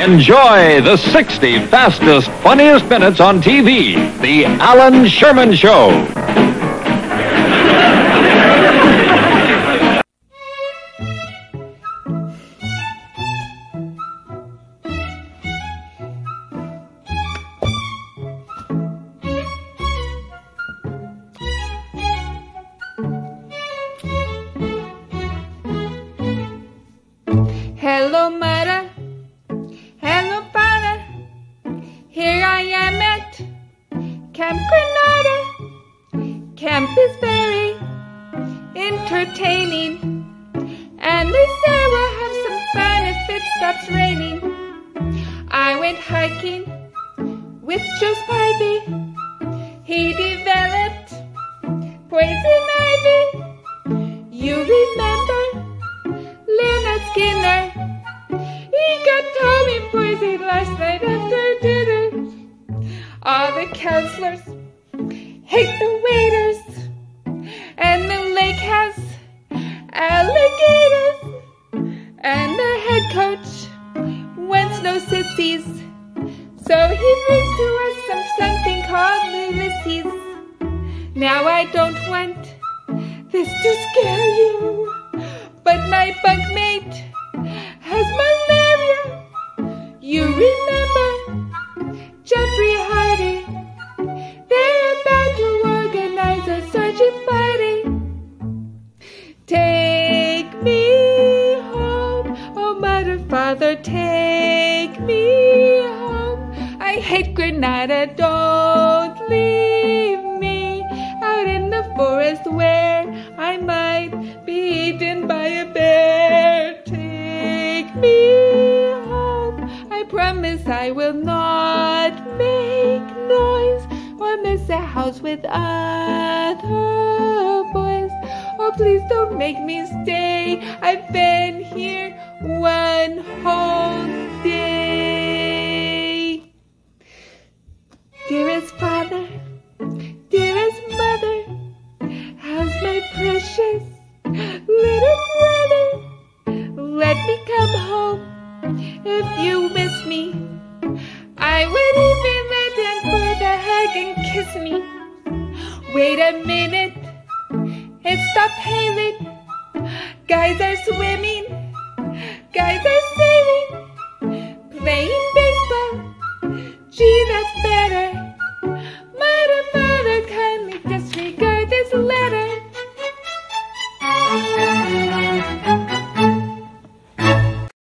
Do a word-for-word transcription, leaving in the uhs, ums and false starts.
Enjoy the sixty fastest, funniest minutes on T V. The Alan Sherman Show. Hello, mother. Hello, father. Here I am at Camp Granada. Camp is very entertaining, and they say we'll have some fun if it stops raining. I went hiking with Joe Spivey. He developed poison ivy. You remember Leonard Skinner? He got Tommy poisoned last night after dinner. All the counselors hate the waiters, and the lake has alligators, and the head coach wants no sissies, so he brings to us some something called Ulysses. Now I don't want this to scare you, but my bunkmate has malaria. You remember Jeffrey Hardy? They're about to organize a searching party. Take me home, oh mother, father, take me home. I hate Granada, don't leave me out in the forest where I might be eaten by a bear. Take me home. I promise I will not make noise or miss a house with other boys. Oh, please don't make me stay. I've been here one whole day. Dearest father, dearest mother, how's my precious little brother? Let me come home if you miss me. I would even let him put a hug and kiss me. Wait a minute, it stopped hailing. Guys are swimming, guys are